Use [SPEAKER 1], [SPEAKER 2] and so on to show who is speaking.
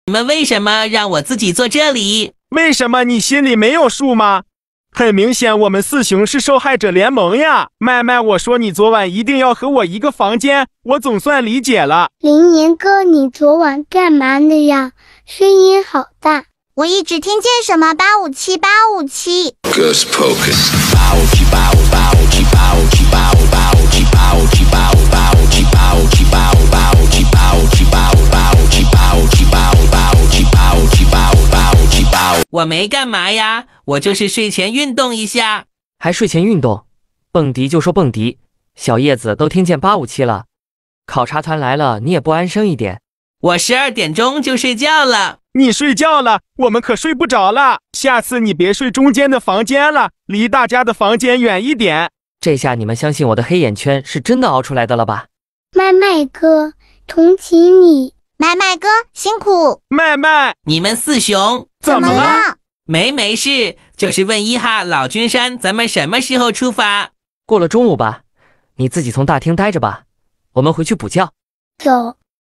[SPEAKER 1] 你们为什么让我自己坐这里？
[SPEAKER 2] 为什么你心里没有数吗？很明显我们四雄是受害者联盟呀。麦麦，我说你昨晚一定要和我一个房间，我总算理解了。
[SPEAKER 3] 林年哥，你昨晚干嘛呢呀？声音好大。
[SPEAKER 4] 我一直听见什么857。
[SPEAKER 5] Gus Pocus。
[SPEAKER 1] 我没干嘛呀，我就是睡前运动一下。
[SPEAKER 6] 还睡前运动？蹦迪就说蹦迪，小叶子都听见857了。考察团来了，你也不安生一点？
[SPEAKER 1] 我12点钟就睡觉了。
[SPEAKER 2] 你睡觉了，我们可睡不着了。下次你别睡中间的房间了，离大家的房间远一点。
[SPEAKER 6] 这下你们相信我的黑眼圈是真的熬出来的了吧？
[SPEAKER 3] 麦麦哥，同情你。
[SPEAKER 4] 麦麦哥辛苦。
[SPEAKER 2] 麦麦，
[SPEAKER 1] 你们四雄
[SPEAKER 2] 怎么了？
[SPEAKER 1] 没事，就是问一下老君山，咱们什么时候出发？
[SPEAKER 6] 过了中午吧，你自己从大厅待着吧，我们回去补觉。
[SPEAKER 3] 走。